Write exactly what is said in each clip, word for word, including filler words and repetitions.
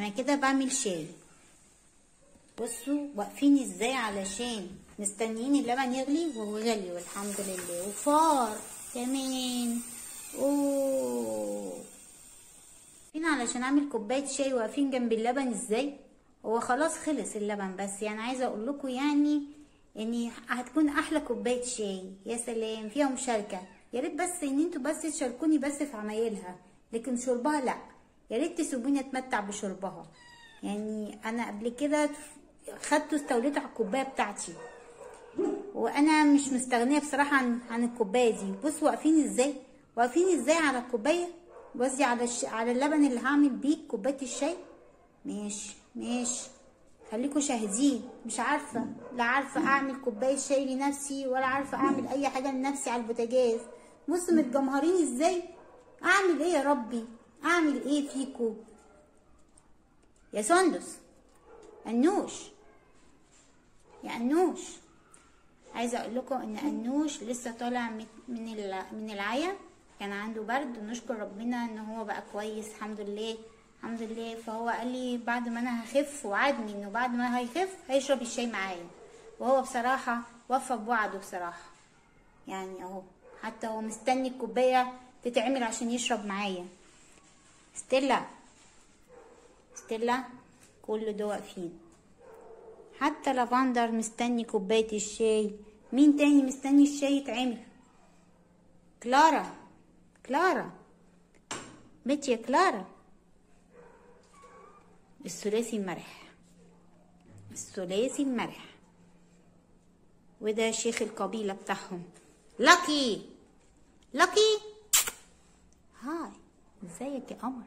انا كده بعمل شاي. بصوا واقفين ازاي علشان مستنيين اللبن يغلي، وهو غلي والحمد لله. وفار كمان. اوه واقفين علشان اعمل كوبايه شاي، واقفين جنب اللبن ازاي. هو خلاص خلص اللبن، بس يعني عايزه اقول لكم يعني ان هتكون احلى كوبايه شاي. يا سلام فيها مشاركه. يا ريت بس ان انتوا بس تشاركوني بس في عمايلها، لكن شربها لا، يا ريت تسيبوني اتمتع بشربها. يعني انا قبل كده خدته استوليته على الكوبايه بتاعتي، وانا مش مستغنيه بصراحه عن عن الكوبايه دي. بصوا واقفين ازاي، واقفين ازاي على الكوبايه، قصدي على الش... على اللبن اللي هعمل بيه كوبايه الشاي. ماشي ماشي، خليكوا شاهدين. مش عارفه، لا عارفه اعمل كوبايه شاي لنفسي، ولا عارفه اعمل اي حاجه لنفسي على البوتاجاز. بصوا متجمهرين ازاي. اعمل ايه يا ربي، اعمل ايه فيكو يا سندس انوش، يا انوش. عايزه اقول لكم ان انوش لسه طالع من من العيا، كان عنده برد، ونشكر ربنا ان هو بقى كويس الحمد لله الحمد لله. فهو قال لي بعد ما انا هخف، وعدني انه بعد ما هيخف هيشرب الشاي معايا، وهو بصراحه وفى بوعده بصراحه. يعني اهو حتى هو مستني الكوبايه تتعمل عشان يشرب معايا. ستيلا ستيلا كل ده واقفين، حتى لافندر مستني كوبايه الشاي. مين تاني مستني الشاي يتعمل؟ كلارا كلارا بنتي يا كلارا. الثلاثي المرح، الثلاثي المرح. وده شيخ القبيله بتاعهم لاكي. لاكي هاي، ازيك يا قمر؟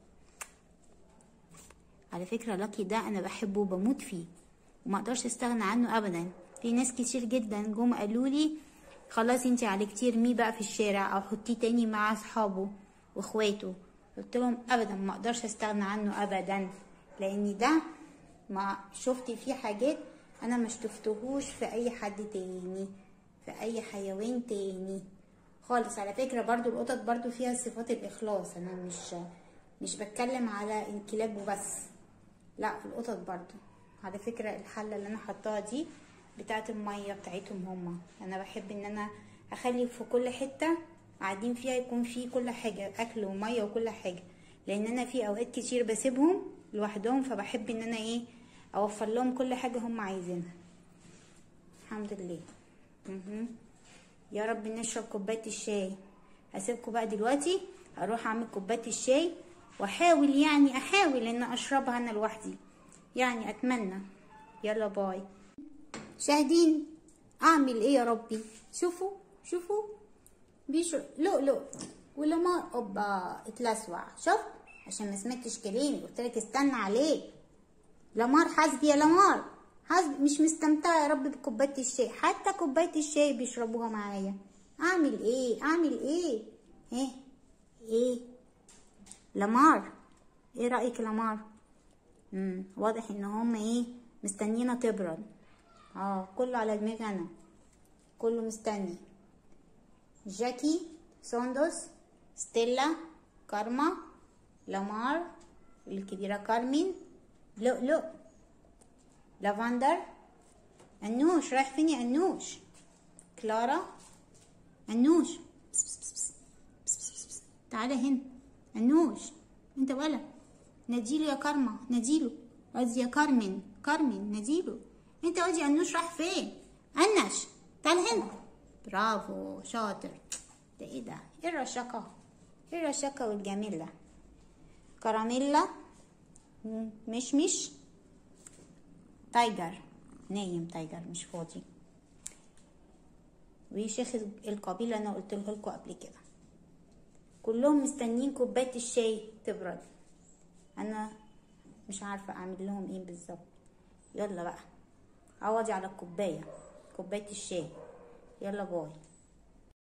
على فكره لاكي ده انا بحبه وبموت فيه، وما اقدرش استغنى عنه ابدا. في ناس كتير جدا جم قالوا لي خلاص انتي عالجتيه ارميه بقى في الشارع، او حطيه تاني مع اصحابه واخواته. قلت لهم ابدا ما اقدرش استغنى عنه ابدا، لان ده ما شفت فيه حاجات انا ما شفتهوش في اي حد تاني، في اي حيوان تاني خالص. على فكره برضو القطط برضو فيها صفات الاخلاص، انا مش مش بتكلم على الكلاب وبس، لا في القطط برضو. على فكره الحله اللي انا حطاها دي بتاعت الميه بتاعتهم هما، انا بحب ان انا اخلي في كل حته قاعدين فيها يكون في كل حاجه، اكل وميه وكل حاجه، لان انا في اوقات كتير بسيبهم لوحدهم، فبحب ان انا ايه اوفر لهم كل حاجه هم عايزينها. الحمد لله. مه. يا رب نشرب كوبايه الشاي. هسيبكم بقى دلوقتي اروح اعمل كوبايه الشاي، واحاول يعني احاول ان اشربها انا لوحدي، يعني اتمنى. يلا باي. شاهدين اعمل ايه يا ربي؟ شوفوا شوفوا بيشرب لؤلؤ ولما اوبا اتلسوع. شوف عشان ما سمعتش كلامي، قلت لك استنى عليه. لمار حسبي يا لمار حسبي، مش مستمتعه يا رب بكوبايه الشاي، حتى كوبايه الشاي بيشربوها معايا. اعمل ايه اعمل ايه ايه ايه لمار، ايه رايك يا لمار؟ امم واضح ان هم ايه مستنينا تبرد. اه كله على دماغي انا، كله مستني. جاكي، سوندوس، ستيلا، كارما، لامار، الكبيرة كارمين، لؤلؤ، لافندر، انوش. رايح فين يا انوش؟ كلارا، انوش بس بس بس بس بس بس. تعالى هنا انوش، انت ولا ناديله يا كارما، ناديله. قصدي يا كارمن، كارمن ناديله. انت وادي انوش راح فين؟ انش تعال هنا. برافو شاطر. ده ايه ده؟ ايه الرشاقة؟ ايه الرشاقة والجميل ده؟ كراميلا، مشمش، تايجر نايم، تايجر مش فاضي. وشيخ القبيلة انا قلت لكم قبل كده، كلهم مستنيين كوباية الشاي تبرد. انا مش عارفة اعمل لهم ايه بالظبط. يلا بقى عوضي على الكوباية، كوباية الشاي. يلا باي.